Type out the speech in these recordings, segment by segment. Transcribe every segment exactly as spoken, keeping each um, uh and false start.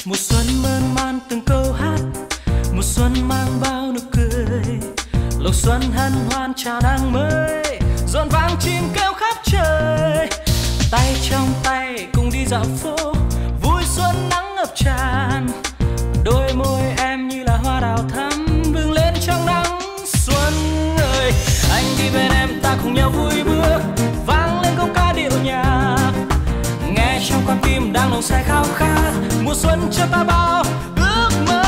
Mùa xuân mơn man từng câu hát, mùa xuân mang bao nụ cười, lộc xuân hân hoan chào năm mới, rộn vang chim kêu khắp trời. Tay trong tay cùng đi dạo phố, vui xuân nắng ngập tràn, đôi môi em như là hoa đào thắm bừng lên trong nắng xuân ơi. Anh đi bên em ta cùng nhau vui bước, vang lên câu ca điệu nhạc, nghe trong con tim đang nồng say khao khát mùa xuân cho ta bao ước mơ.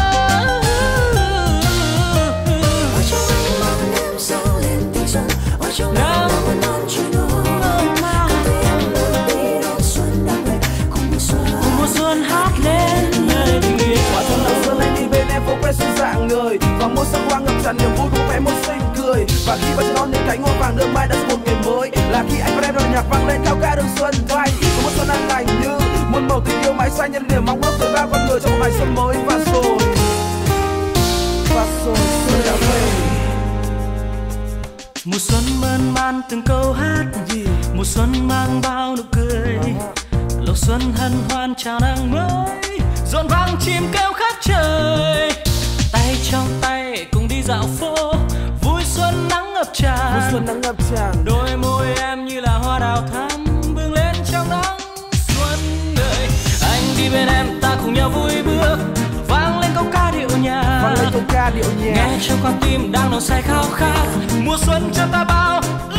Ở trong anh mang em sáng lên tình xuân, ở trong anh mang non chỉ nỗi mang tới em luôn đi đón xuân đang về cùng mùa xuân. Mùa xuân hát lên lời nguyện. Hòa trong đầu xuân anh đi bên em phố quê xuân rạng người, và mùa xuân quang ngập tràn niềm vui của em môi xinh cười. Và khi bao non những cánh hoa vàng đơm mai đã một ngày mới, là khi anh và em đón nhạc vang lên cao ca đường xuân vay. Mùa xuân an lành như muôn màu tình yêu mãi xanh, nhân niềm mong ước tới bao con người trong một ngày xuân mới. Và rồi và rồi xuân đã về. Mùa xuân mơn man từng câu hát, mùa xuân mang bao nụ cười, lộc xuân hân hoan chào năm mới, rộn vang chim kêu khắp trời. Tay trong tay cùng đi dạo phố, vui xuân nắng ngập tràn, Mùa xuân nắng ngập tràn, đôi môi em như là hoa đào thắm bừng lên trong nắng xuân ơi. Anh đi bên em ta cùng nhau vui bước, vang lên câu ca điệu nhạc, vang lên câu ca điệu nhạc, nghe trong con tim đang nồng say khao khát mùa xuân cho ta bao